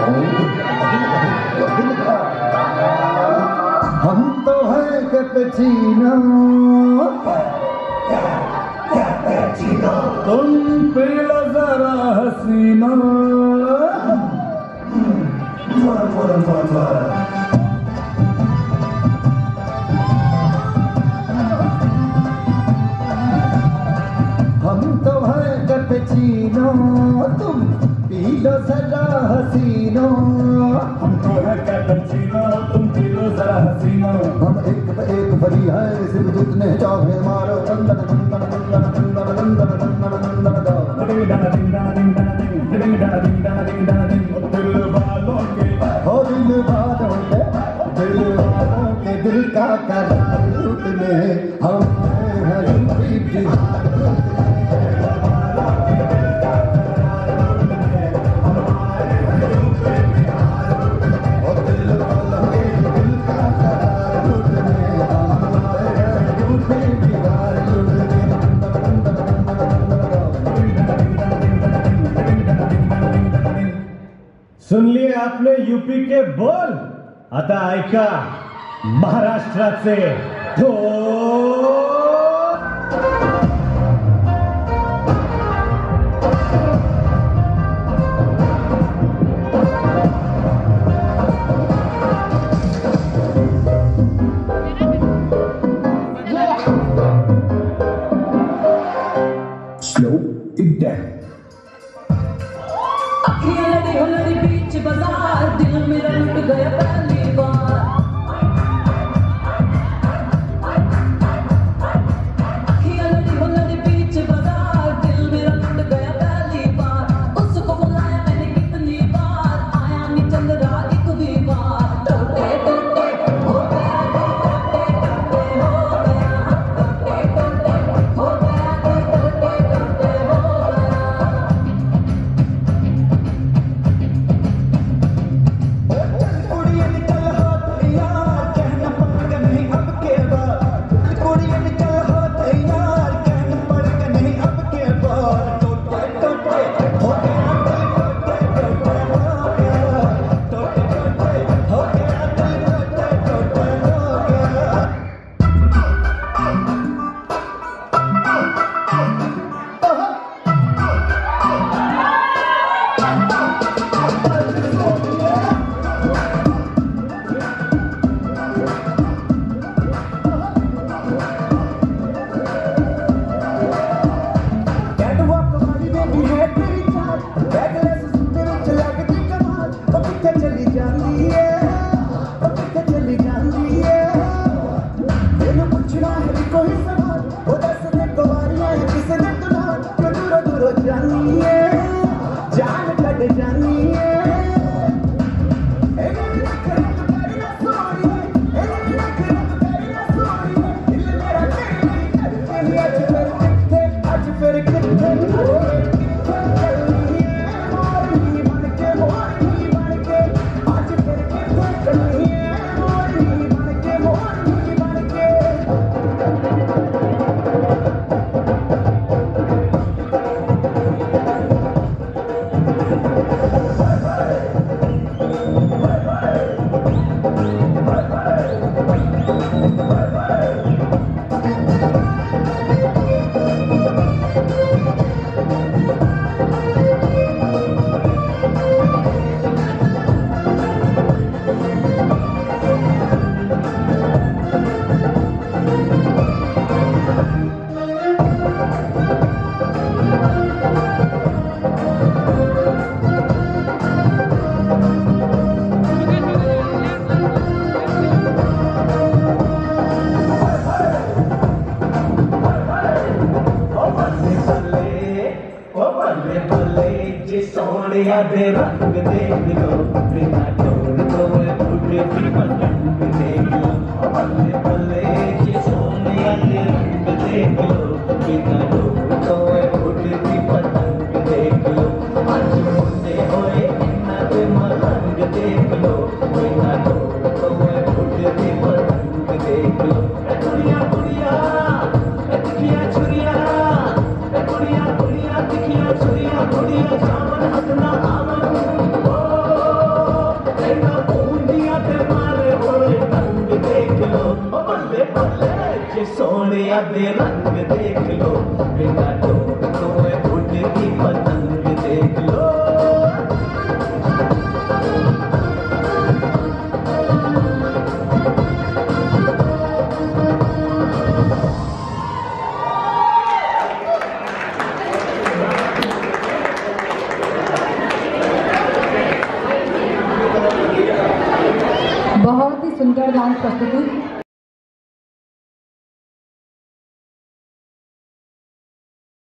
हम तो हैं कैपेचिनो, तुम पी लो जरा हसीनो। हम तो हैं कैपेचिनो, तुम पी लो जरा हसीनो। हम तो हैं कैपेचिनो, तुम पी लो जरा हसीनो। हम एक भरी है सिर्फ जितने चाहे मारो। दंदन दंदन दंदन दंदन दंदन दंदन दंदन दो। दिल वालों के, हो दिल वालों के, दिल वालों के दिल का करार लूटने हम हैं यूपी बिहार। सुन लिए आपने यूपी के बोल, आता ऐका महाराष्ट्राचे ढोल। Slow it down. बीच बाजार दिल मेरा लुट गया पहली बार। अखियां लड़ी बीच बाजार दिल मेरा लुट गया पहली बार। उसको बुलाया मैंने कितनी बार, आया नहीं चल रहा एक भी बार। टोटे टोटे हो गया, टोटे टोटे हो गया, टोटे टोटे हो गया, टोटे टोटे हो गया। सोनिया दे रंग देख लो, बिना ढोल कोए फूटे भी पतंग देख लो। बल्ले बल्ले ये सोनिया दे रंग देख लो, बिना ढोल कोए फूटे भी पतंग देख लो। आज मुझे होए इन्ना दे मलंग देख लो, बिना ढोल कोए फूटे भी पतंग देख लो। दुनिया दुनिया दिखिया छुरिया, दुनिया दुनिया दिखिया छुरिया, दुनिया जामन हसना आवन। ओ दे रंग देख लो, बिना डोर कोए उड़ती पतंग देख लो। बहुत ही सुंदर डांस प्रस्तुति।